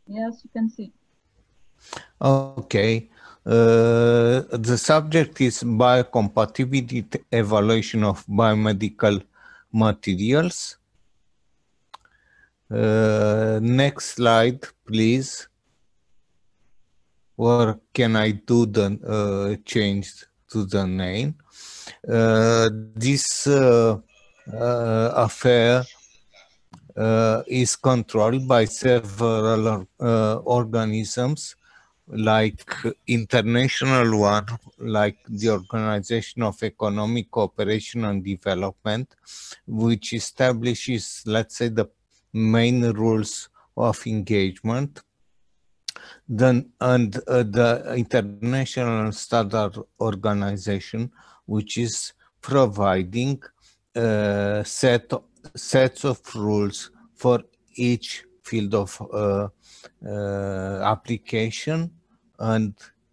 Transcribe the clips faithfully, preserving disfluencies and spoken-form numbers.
Yes, you can see. Okay. Uh, the subject is biocompatibility evaluation of biomedical materials. Uh, next slide, please. Or can I do the uh, change to the name? Uh, this uh, uh, affair uh, is controlled by several uh, organisms, like international one, like the Organization of Economic Cooperation and Development, which establishes, let's say, the main rules of engagement. Then, and uh, the International Standard Organization, which is providing uh, set sets of rules for each field of uh, uh, application, and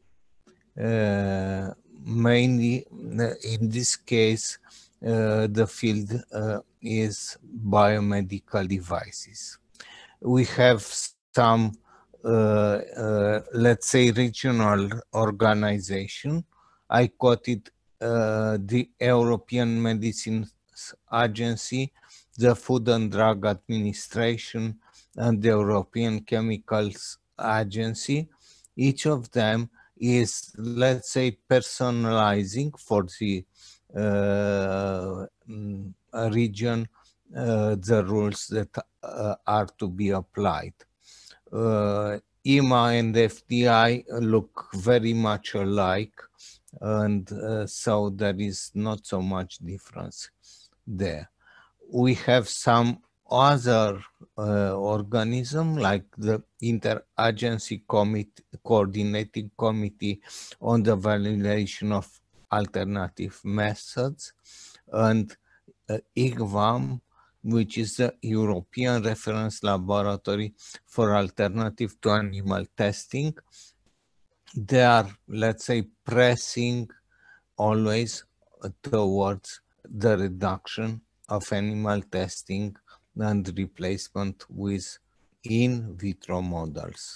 uh, mainly uh, in this case uh, the field uh, is biomedical devices. We have some uh, uh, let's say regional organization. I quoted uh, the European Medicines Agency, the Food and Drug Administration, and the European Chemicals Agency. Each of them is, let's say, personalizing for the uh, mm, region uh, the rules that uh, are to be applied. Uh, E M A and F D I look very much alike, and uh, so there is not so much difference there. We have some other uh, organism like the Interagency Committee, Coordinating Committee on the Validation of Alternative Methods, and uh, I G V A M, which is the European Reference Laboratory for Alternative to Animal Testing. They are, let's say, pressing always towards the reduction of animal testing and replacement with in vitro models.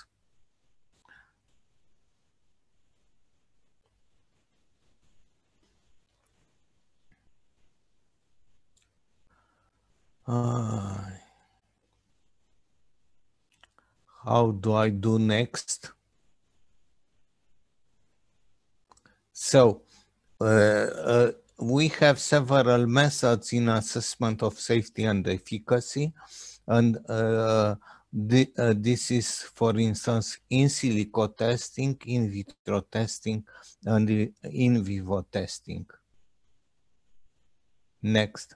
Uh, how do I do next? So, uh, uh, we have several methods in assessment of safety and efficacy, and uh, the, uh, this is, for instance, in silico testing, in vitro testing, and in vivo testing. Next.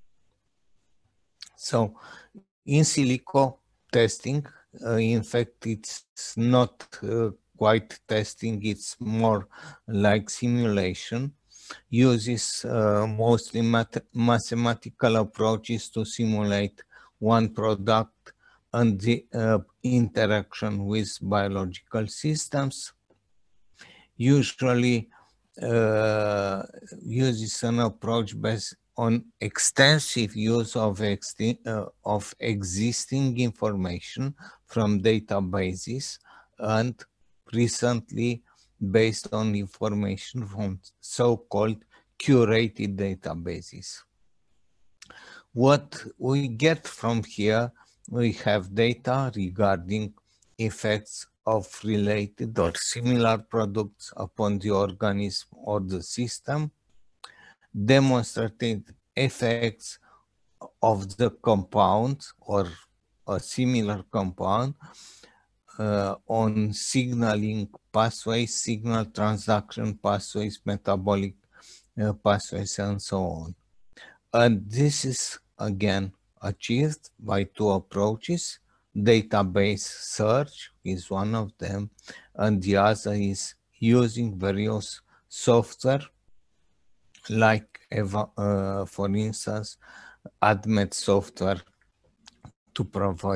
So, in silico testing, uh, in fact, it's not uh, quite testing, it's more like simulation, uses uh, mostly math mathematical approaches to simulate one product and the uh, interaction with biological systems. Usually uh, uses an approach based on extensive use of, exti uh, of existing information from databases, and recently based on information from so-called curated databases. What we get from here, we have data regarding effects of related or similar products upon the organism or the system, demonstrated effects of the compound or a similar compound uh, on signaling pathways, signal transduction pathways, metabolic uh, pathways, and so on. And this is again achieved by two approaches. Database search is one of them, and the other is using various software like, uh, for instance, ADMET software to provide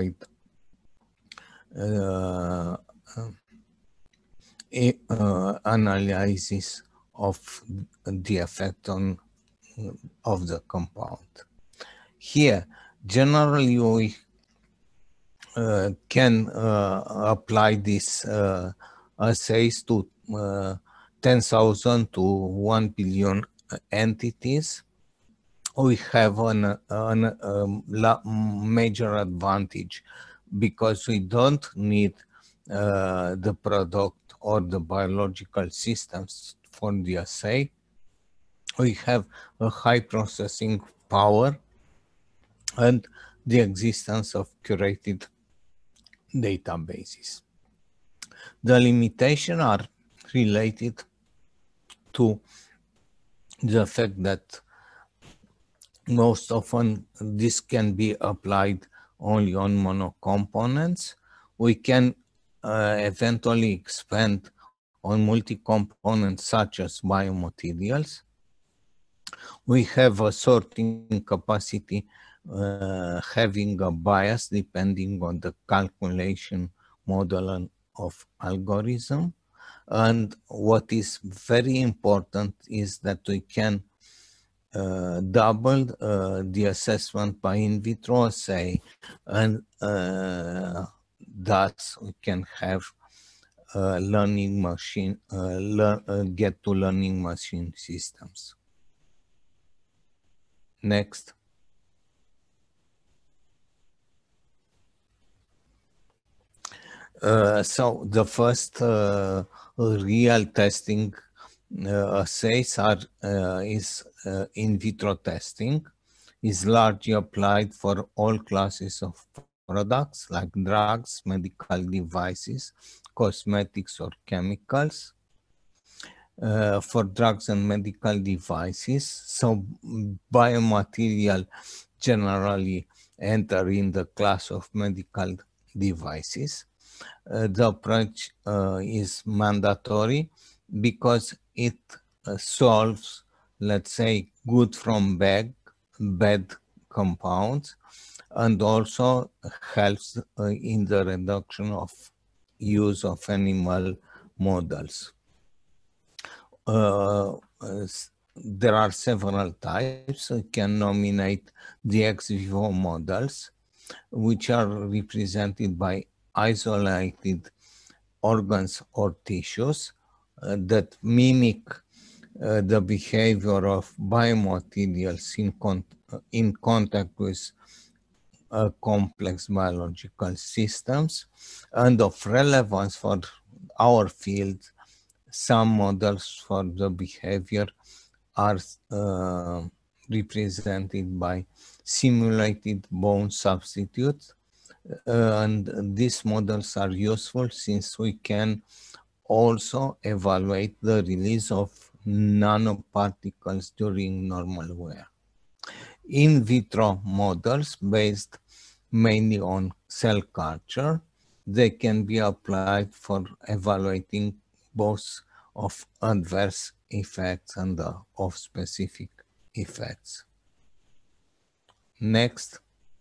uh, uh, analysis of the effect on of the compound. Here, generally, we uh, can uh, apply these uh, assays to uh, ten thousand to one billion entities, we have an, an um, major advantage because we don't need uh, the product or the biological systems for the assay. We have a high processing power and the existence of curated databases. The limitations are related to the fact that most often this can be applied only on monocomponents. We can uh, eventually expand on multi-components such as biomaterials. We have a sorting capacity uh, having a bias depending on the calculation model and of algorithm. And what is very important is that we can uh, double uh, the assessment by in vitro assay, and uh, thus we can have uh, learning machine, uh, learn, uh, get to learning machine systems. Next. Uh, so the first uh, real testing uh, assays are uh, is uh, in vitro testing, is largely applied for all classes of products like drugs, medical devices, cosmetics, or chemicals. Uh, for drugs and medical devices, so biomaterial generally enter in the class of medical devices. Uh, the approach uh, is mandatory because it uh, solves, let's say, good from bad, bad compounds, and also helps uh, in the reduction of use of animal models. Uh, uh, there are several types. We can nominate the ex vivo models, which are represented by isolated organs or tissues uh, that mimic uh, the behavior of biomaterials in, con in contact with uh, complex biological systems. And of relevance for our field, some models for the behavior are uh, represented by simulated bone substitutes. Uh, and these models are useful since we can also evaluate the release of nanoparticles during normal wear. In vitro models based mainly on cell culture, they can be applied for evaluating both of adverse effects and uh, of specific effects. Next.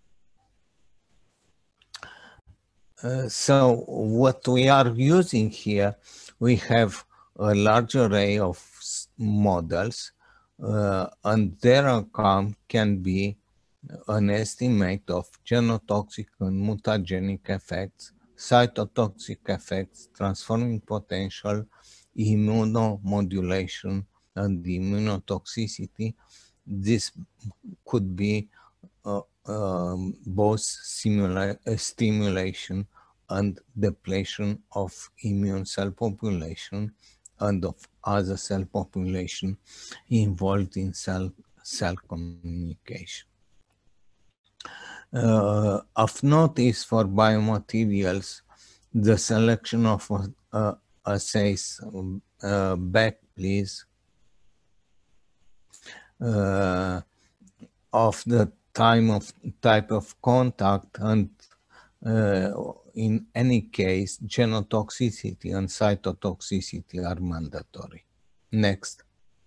Uh, so what we are using here, we have a large array of models, uh, and their outcome can be an estimate of genotoxic and mutagenic effects, cytotoxic effects, transforming potential, immunomodulation, and immunotoxicity. This could be uh, um, both simula uh, stimulation and depletion of immune cell population and of other cell population involved in cell, cell communication. Uh, of note is for biomaterials, the selection of uh, assays, uh, back please, uh, of the time of type of contact, and uh, in any case, genotoxicity and cytotoxicity are mandatory. Next.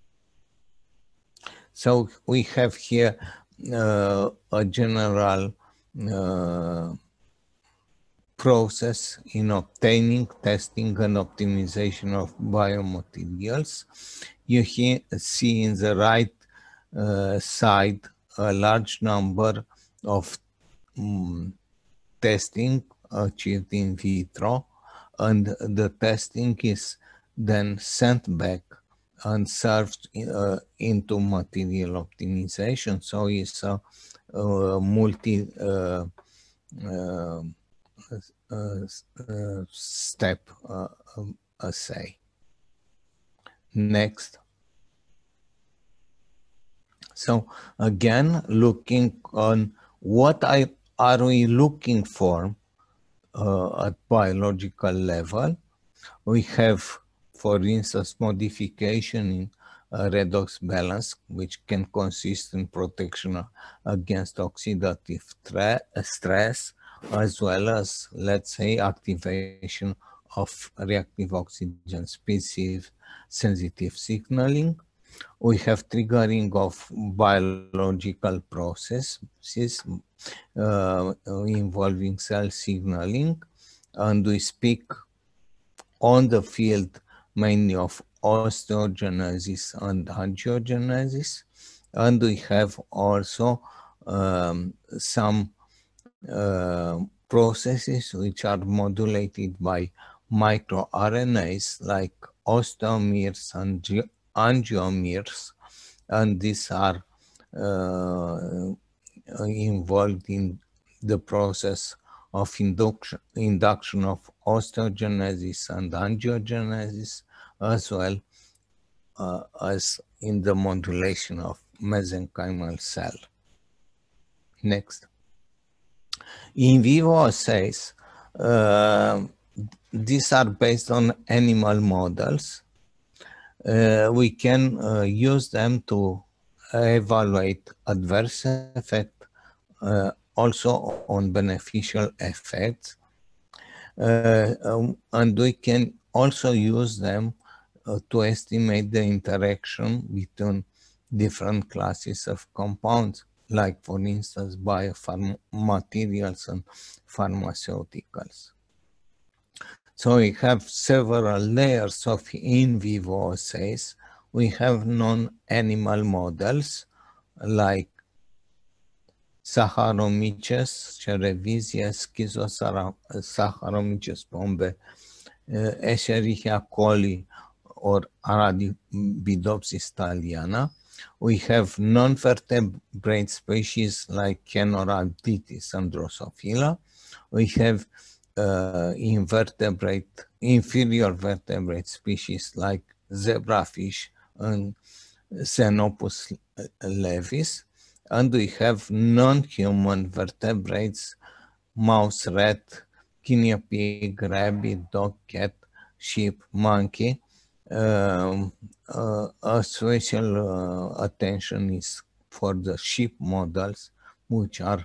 So we have here uh, a general uh, process in obtaining, testing, and optimization of biomaterials. You here see in the right uh, side a large number of um, testing achieved in vitro, and the testing is then sent back and served uh, into material optimization. So it's a, a multi uh, uh, uh, uh, step uh, um, assay. Next. So again, looking on what I, are we looking for uh, at biological level, we have, for instance, modification in uh, redox balance, which can consist in protection against oxidative stress, as well as, let's say, activation of reactive oxygen species sensitive signaling. We have triggering of biological processes uh, involving cell signaling, and we speak on the field mainly of osteogenesis and angiogenesis, and we have also um, some uh, processes which are modulated by microRNAs like osteomeres and angiomeres, and these are uh, involved in the process of induction, induction of osteogenesis and angiogenesis, as well uh, as in the modulation of mesenchymal cell. Next. In vivo assays, uh, these are based on animal models. Uh, we can uh, use them to evaluate adverse effect, uh, also on beneficial effects. Uh, um, and we can also use them uh, to estimate the interaction between different classes of compounds, like, for instance, biomaterials and pharmaceuticals. So we have several layers of in vivo assays. We have non-animal models like Saccharomyces cerevisiae, Saccharomyces bombe, uh, Escherichia coli, or Arabidopsis thaliana. We have non-vertebrate species like Caenorhabditis and Drosophila. We have uh, invertebrate, inferior vertebrate species like zebrafish and Xenopus levis. And we have non-human vertebrates, mouse, rat, guinea pig, rabbit, dog, cat, sheep, monkey. Um, uh, a special uh, attention is for the sheep models, which are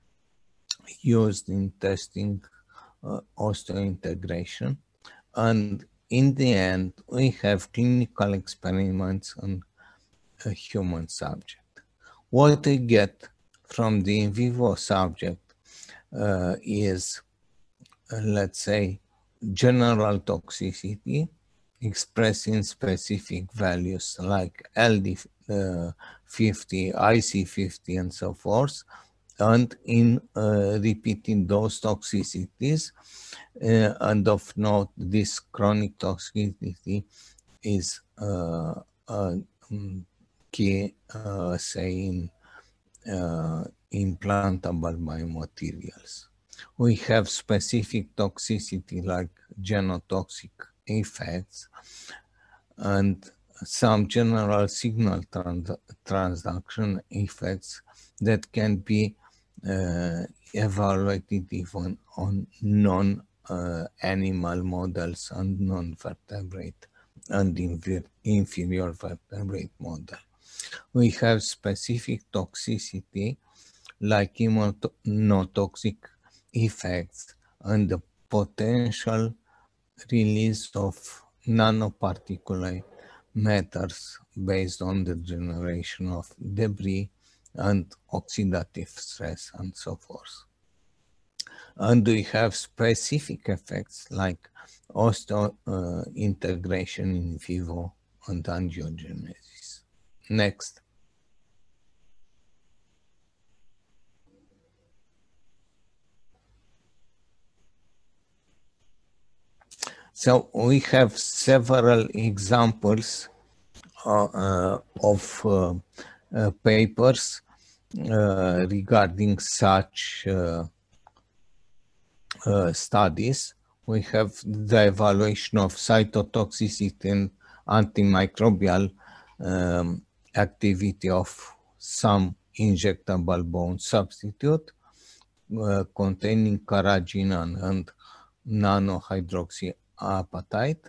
used in testing uh, osteointegration. And in the end, we have clinical experiments on a human subject. What we get from the in vivo subject uh, is, uh, let's say, general toxicity expressing specific values like L D fifty, I C fifty, and so forth. And in uh, repeating those toxicities, uh, and of note, this chronic toxicity is uh, uh, key, uh, say, in uh, implantable biomaterials. We have specific toxicity like genotoxic effects and some general signal trans transduction effects that can be uh, evaluated even on non-animal uh, models and non-vertebrate and inferior vertebrate model. We have specific toxicity like immunotoxic effects and the potential release of nanoparticulate matters based on the generation of debris and oxidative stress and so forth. And we have specific effects like osteointegration uh, in vivo and angiogenesis. Next. So we have several examples uh, uh, of uh, uh, papers uh, regarding such uh, uh, studies. We have the evaluation of cytotoxicity and antimicrobial um, activity of some injectable bone substitute uh, containing carrageenan and nanohydroxyapatite.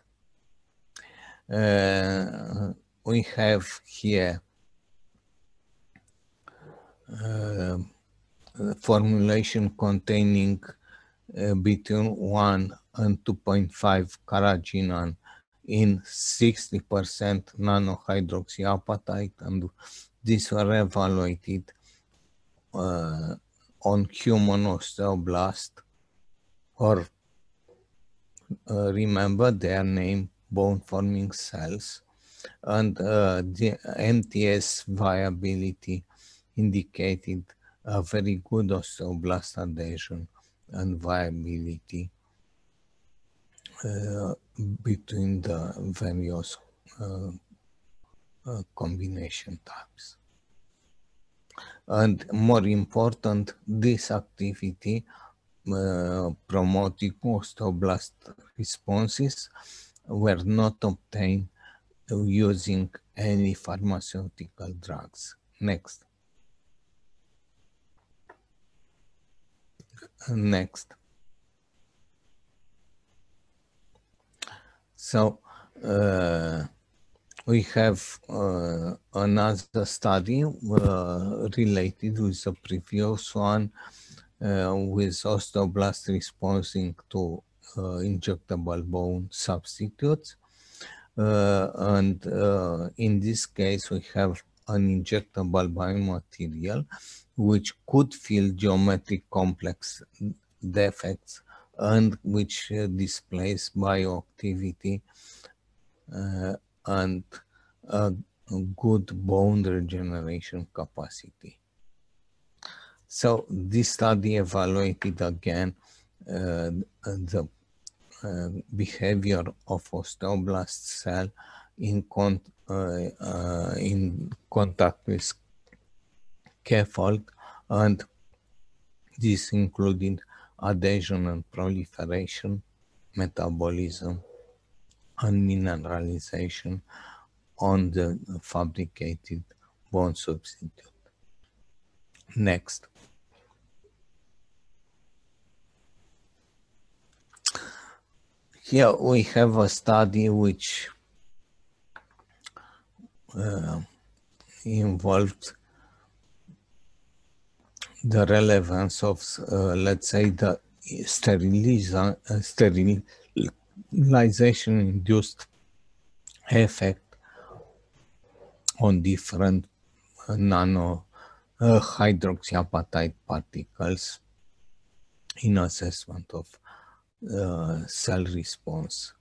Uh, we have here uh, formulation containing uh, between one and two point five carrageenan in sixty percent nanohydroxyapatite, and these were evaluated uh, on human osteoblast, or uh, remember their name, bone-forming cells, and uh, the M T S viability indicated a very good osteoblast adhesion and viability uh, between the various uh, uh, combination types. And more important, this activity uh, promoting osteoblast responses were not obtained using any pharmaceutical drugs. Next. Next. So uh, we have uh, another study uh, related with the previous one uh, with osteoblast responding to uh, injectable bone substitutes. Uh, and uh, in this case, we have an injectable biomaterial which could fill geometric complex defects and which uh, displays bioactivity uh, and a good bone regeneration capacity. So this study evaluated again uh, the uh, behavior of osteoblast cell in, con uh, uh, in contact with scaffold, and this included adhesion and proliferation, metabolism, and mineralization on the fabricated bone substitute. Next. Here we have a study which uh, involved the relevance of, uh, let's say, the steriliza uh, sterilization-induced effect on different uh, nano uh, hydroxyapatite particles in assessment of uh, cell response.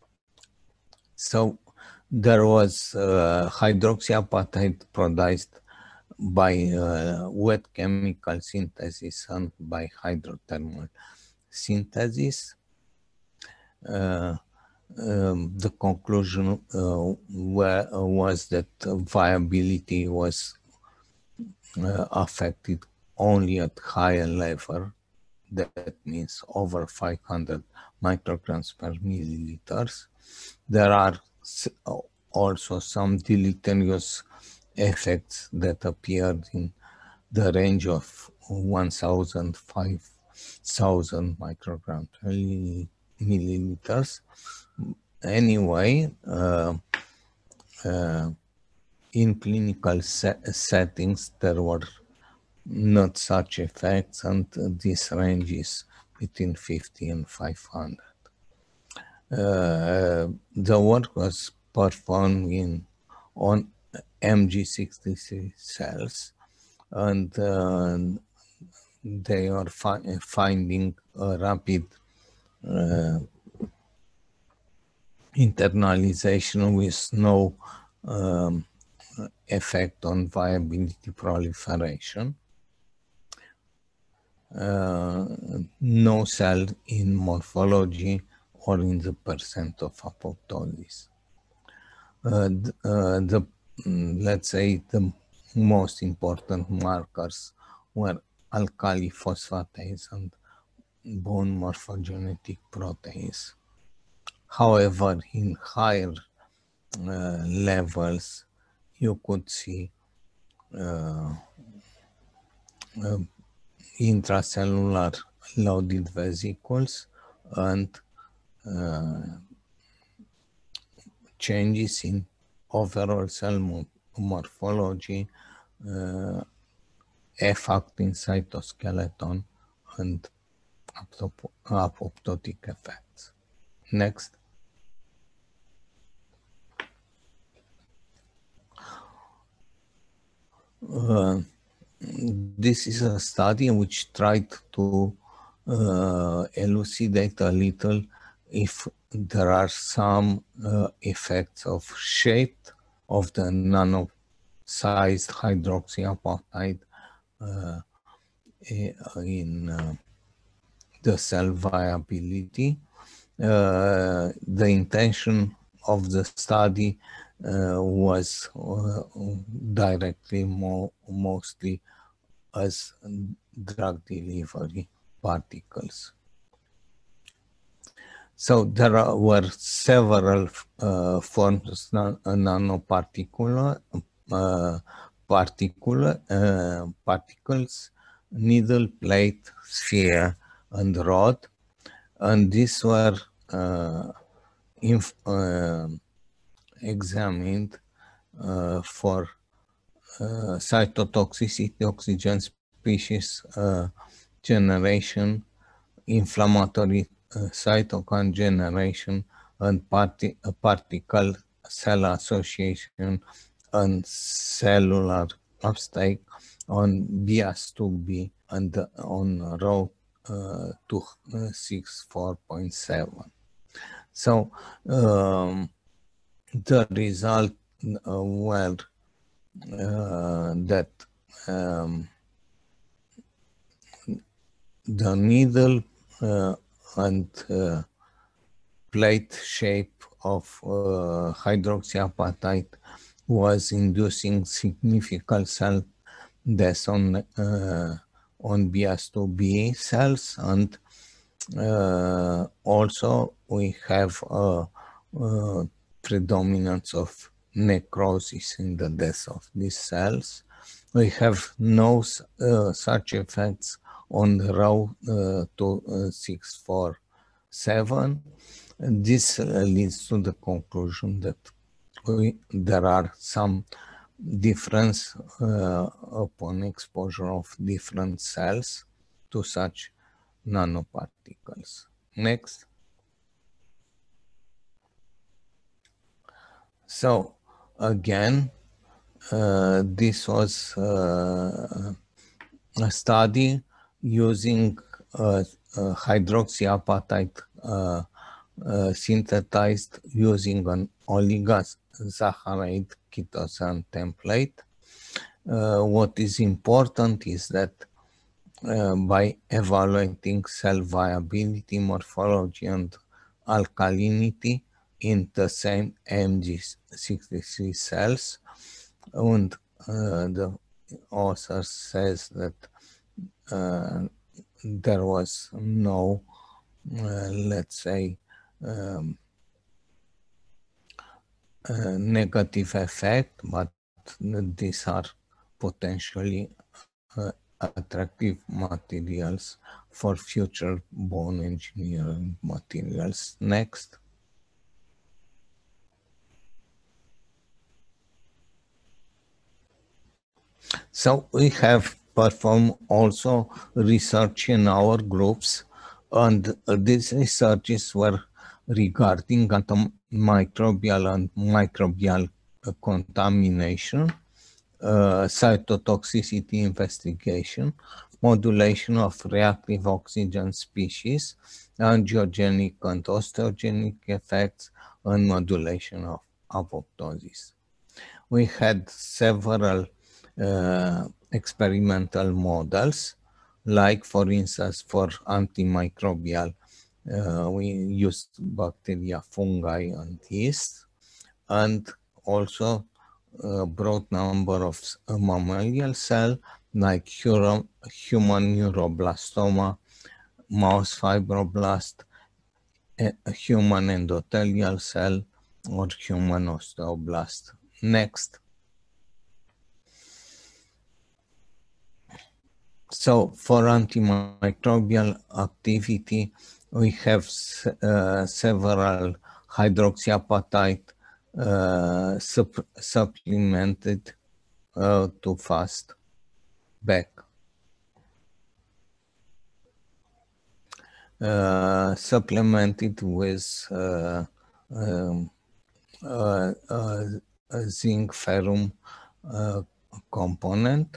So there was uh, hydroxyapatite produced by uh, wet chemical synthesis and by hydrothermal synthesis. Uh, um, the conclusion uh, were, uh, was that viability was uh, affected only at higher level. That means over five hundred micrograms per milliliters. There are also some deleterious effects that appeared in the range of one thousand, five thousand micrograms per milliliters. Anyway, uh, uh, in clinical se settings, there were not such effects, and this range is between fifty and five hundred. Uh, the work was performed in on M G sixty-three cells, and uh, they are fi finding a rapid uh, internalization with no um, effect on viability proliferation. Uh, no cell in morphology or in the percent of apoptosis. Uh, th- uh, the, mm, let's say, the most important markers were alkali phosphatase and bone morphogenetic proteins. However, in higher uh, levels, you could see uh, uh, intracellular loaded vesicles and uh, changes in overall cell morphology, uh, F-actin cytoskeleton, and apoptotic effects. Next. Uh, this is a study which tried to uh, elucidate a little if there are some uh, effects of shape of the nano-sized hydroxyapatite uh, in uh, the cell viability. Uh, the intention of the study uh, was uh, directly mo mostly as drug delivery particles. So there are, were several uh, forms of nanoparticular uh, particular, uh, particles, needle, plate, sphere, and rod, and these were uh, inf uh, examined uh, for uh, cytotoxicity, oxygen species uh, generation, inflammatory uh, cytokine generation, and parti uh, particle cell association and cellular uptake on B S two B and on row uh, two sixty-four point seven. So um, the result uh, were uh, that um, the needle uh, and uh, plate shape of uh, hydroxyapatite was inducing significant cell death on uh, on B S two B cells, and uh, also we have a, a predominance of necrosis in the death of these cells. We have no uh, such effects on the row uh, two six four seven. And this uh, leads to the conclusion that we, there are some difference uh, upon exposure of different cells to such nanoparticles. Next. So again, uh, this was uh, a study using uh, uh, hydroxyapatite uh, uh, synthesized using an oligosaccharide ketosane template. Uh, what is important is that uh, by evaluating cell viability, morphology, and alkalinity in the same M G sixty-three cells, and uh, the author says that uh, there was no, uh, let's say, um, uh, negative effect, but these are potentially uh, attractive materials for future bone engineering materials. Next. So we have performed also research in our groups, and these researches were regarding antimicrobial and microbial contamination, uh, cytotoxicity investigation, modulation of reactive oxygen species, angiogenic and osteogenic effects, and modulation of apoptosis. We had several uh, experimental models, like for instance for antimicrobial Uh, we used bacteria, fungi, and yeast, and also a broad number of uh, mammalian cells like human, human neuroblastoma, mouse fibroblast, a human endothelial cell, or human osteoblast. Next. So for antimicrobial activity, we have uh, several hydroxyapatite uh, sup supplemented uh, to fast back. Uh, supplemented with uh, um, uh, uh, zinc ferrum uh, component.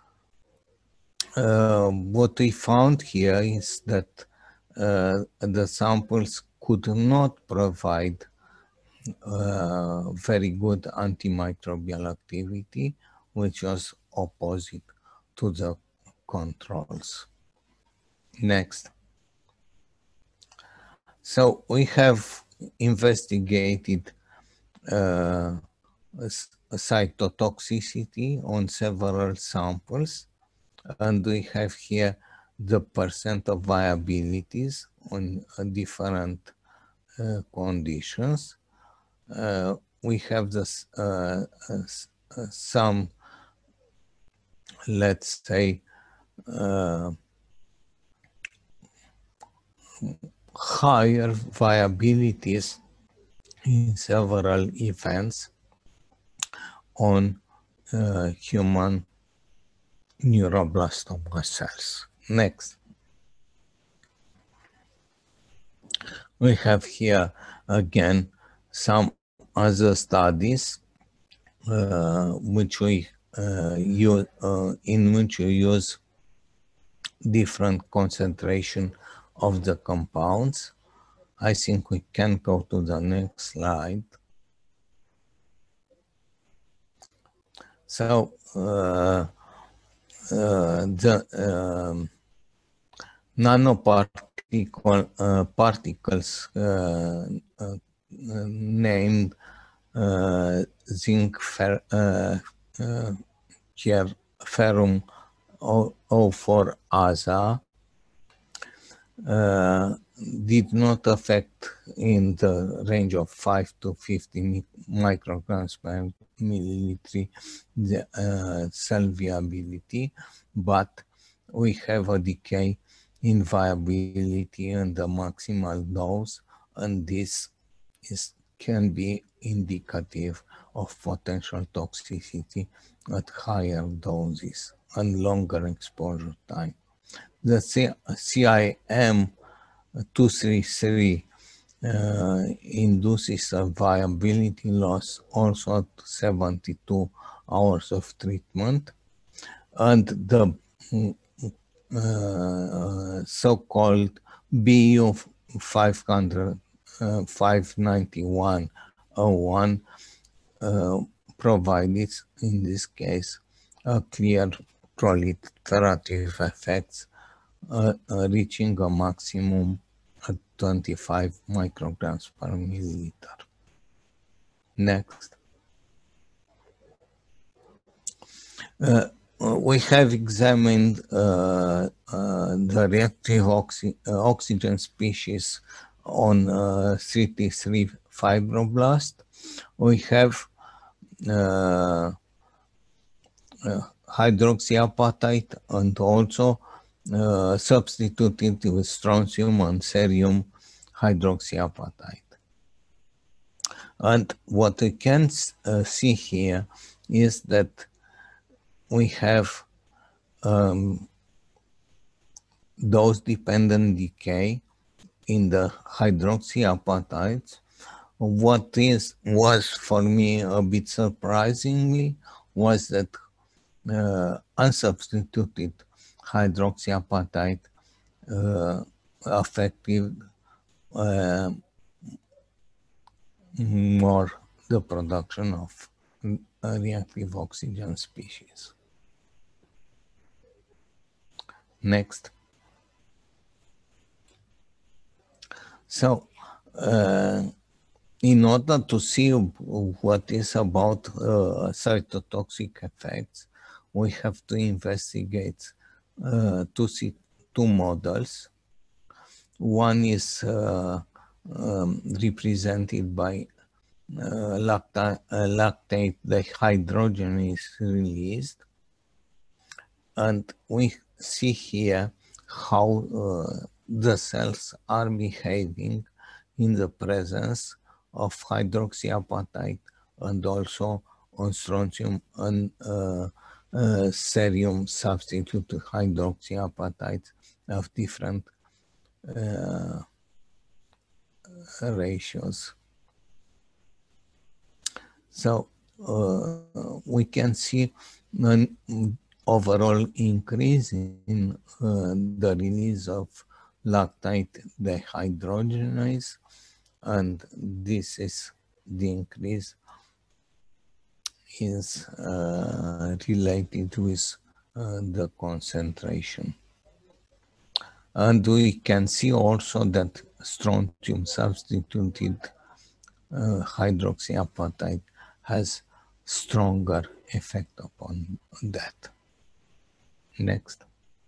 Uh, what we found here is that uh, the samples could not provide uh, very good antimicrobial activity, which was opposite to the controls. Next. So we have investigated uh, cytotoxicity on several samples, and we have here the percent of viabilities on uh, different uh, conditions. Uh, we have this uh, uh, some, let's say, uh, higher viabilities in several events on uh, human neuroblastoma cells. Next. We have here again some other studies uh, which we uh, use, uh, in which we use different concentration of the compounds. I think we can go to the next slide. So uh, uh, the um, nanoparticle uh, particles uh, uh, named uh, zinc fer, uh, uh, here ferrum zero four A uh, did not affect in the range of five to fifteen micrograms per milliliter the uh, cell viability, but we have a decay in viability and the maximal dose, and this is can be indicative of potential toxicity at higher doses and longer exposure time. The C I M two thirty-three uh, induces a viability loss also at seventy-two hours of treatment, and the uh, so-called B U five hundred, uh, five ninety-one oh one uh, provided, in this case, a clear proliferative effects uh, uh, reaching a maximum at twenty-five micrograms per milliliter. Next. Uh, we have examined uh, uh, the reactive oxy uh, oxygen species on uh, C T three fibroblast. We have uh, uh, hydroxyapatite and also uh, substituted with strontium and cerium hydroxyapatite. And what we can uh, see here is that we have um, dose-dependent decay in the hydroxyapatites. What is was for me a bit surprisingly was that uh, unsubstituted hydroxyapatite uh, affected uh, more the production of uh, reactive oxygen species. Next. So, uh, in order to see what is about uh, cytotoxic effects, we have to investigate uh, two, two models. One is uh, um, represented by uh, lacta uh, lactate dehydrogenase released, and we see here how uh, the cells are behaving in the presence of hydroxyapatite and also on strontium and uh, uh, cerium substitute hydroxyapatite of different uh, ratios. So uh, we can see an overall increase in uh, the release of lactate dehydrogenase, and this is the increase is uh, related with uh, the concentration. And we can see also that strontium substituted uh, hydroxyapatite has stronger effect upon that. Next.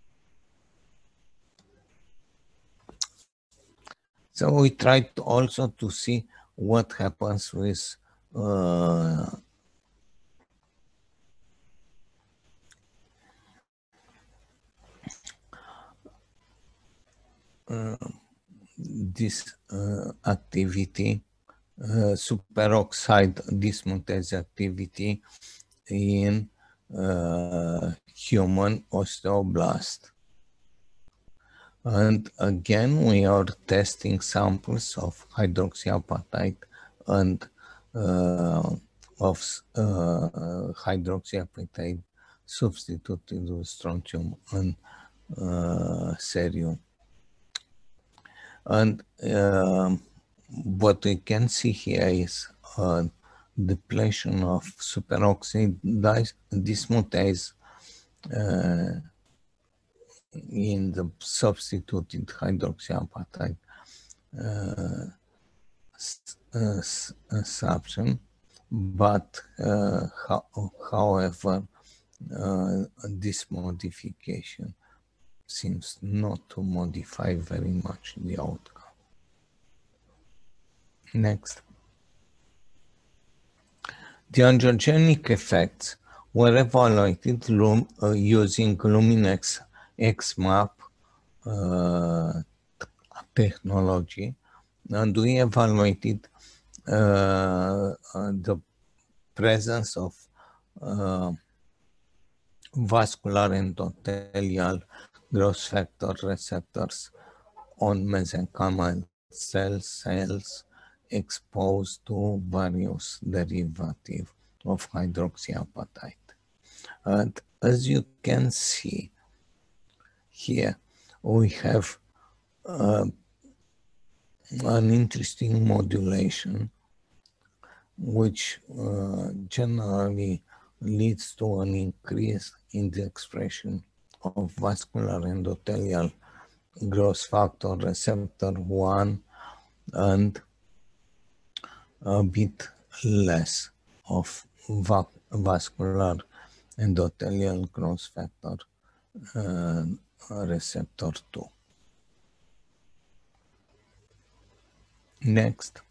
So we tried also to see what happens with uh, uh, this uh, activity, uh, superoxide dismutase activity in uh, human osteoblast. And again, we are testing samples of hydroxyapatite and uh, of uh, hydroxyapatite substituted with strontium and uh, cerium. And uh, what we can see here is uh, depletion of superoxide dismutase uh, in the substituted hydroxyapatite uh, uh, substance, but uh, ho however, uh, this modification seems not to modify very much the outcome. Next. The angiogenic effects were evaluated lum uh, using Luminex X MAP uh, technology, and we evaluated uh, uh, the presence of uh, vascular endothelial growth factor receptors on mesenchymal cell cells exposed to various derivatives of hydroxyapatite. And as you can see here, we have uh, an interesting modulation which uh, generally leads to an increase in the expression of vascular endothelial growth factor receptor one and a bit less of va vascular endothelial growth factor uh, receptor two. Next.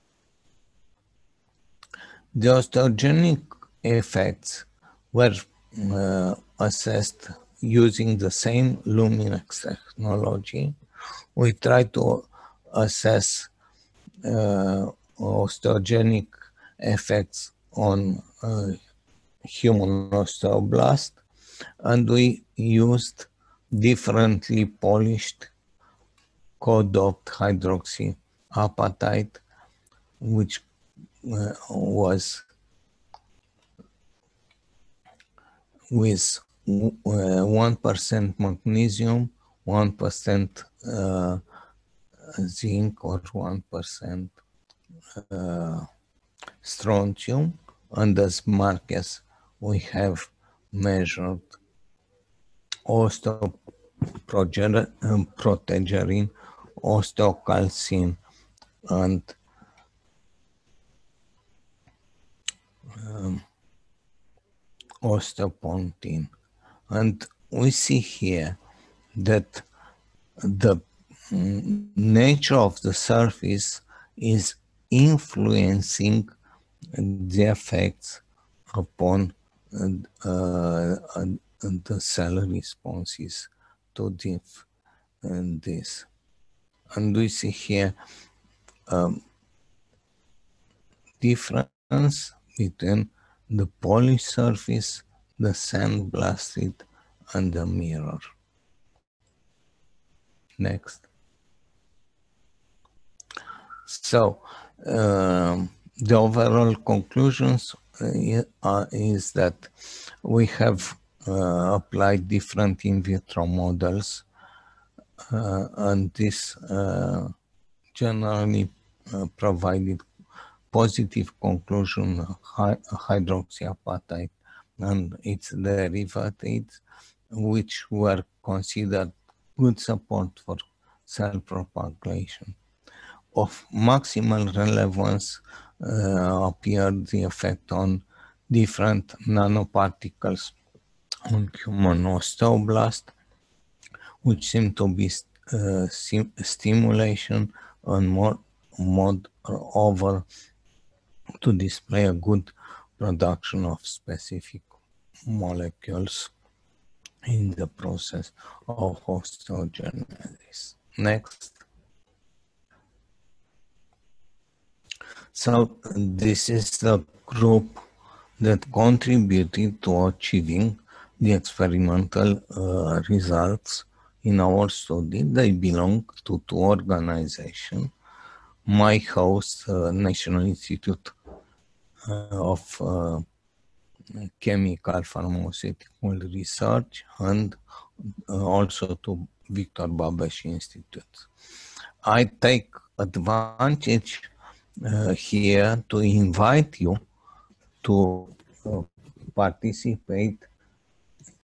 The osteogenic effects were uh, assessed using the same Luminex technology. We tried to assess uh, osteogenic effects on uh, human osteoblast, and we used differently polished co-doped hydroxyapatite, which uh, was with one percent magnesium, one percent uh, zinc, or one percent uh, strontium. And as markers, we have measured osteoprotegerine, osteocalcin, and um, osteopontin. And we see here that the mm, nature of the surface is influencing the effects upon uh, uh, uh, the cell responses to diff, and this. And we see here um, difference between the polished surface, the sandblasted, and the mirror. Next. So, um, the overall conclusions uh, is that we have uh, applied different in vitro models, uh, and this uh, generally uh, provided positive conclusion hy hydroxyapatite and its derivatives, which were considered good support for cell propagation. Of maximal relevance uh, appeared the effect on different nanoparticles on human osteoblast, which seem to be uh, stimulation and more moreover to display a good production of specific molecules in the process of osteogenesis. Next. So this is the group that contributed to achieving the experimental uh, results in our study. They belong to two organizations. My host, uh, National Institute uh, of uh, Chemical Pharmaceutical Research, and uh, also to Victor Babeș Institute. I take advantage uh, here to invite you to uh, participate